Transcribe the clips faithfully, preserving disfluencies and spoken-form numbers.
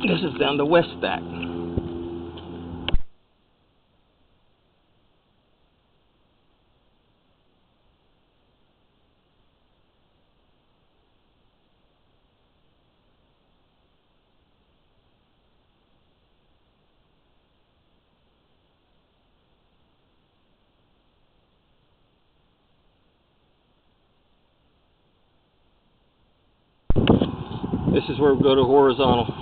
This is down the west stack. This is where we go to horizontal.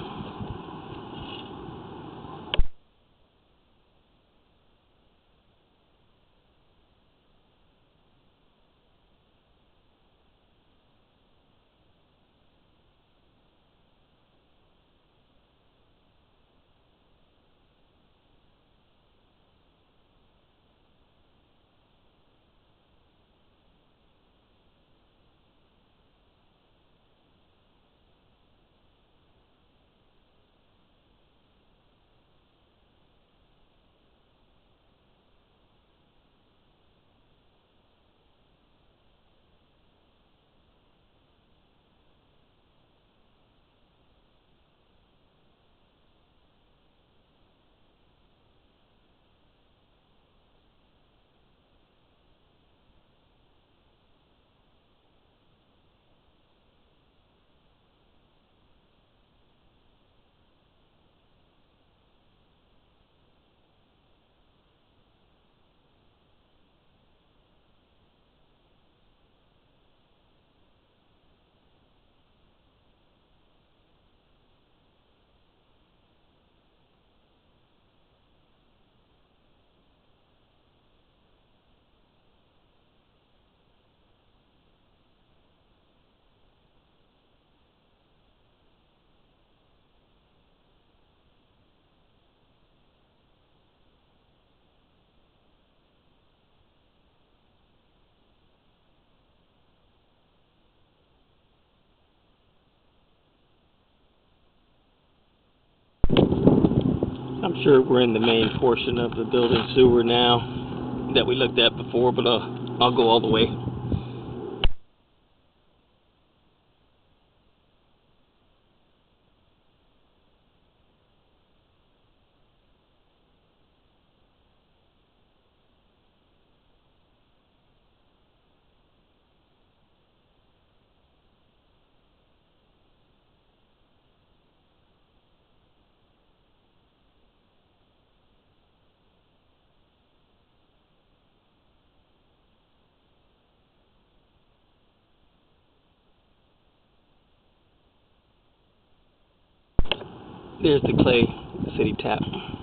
I'm sure we're in the main portion of the building sewer now that we looked at before, but uh, I'll go all the way. There's the Clay City tap.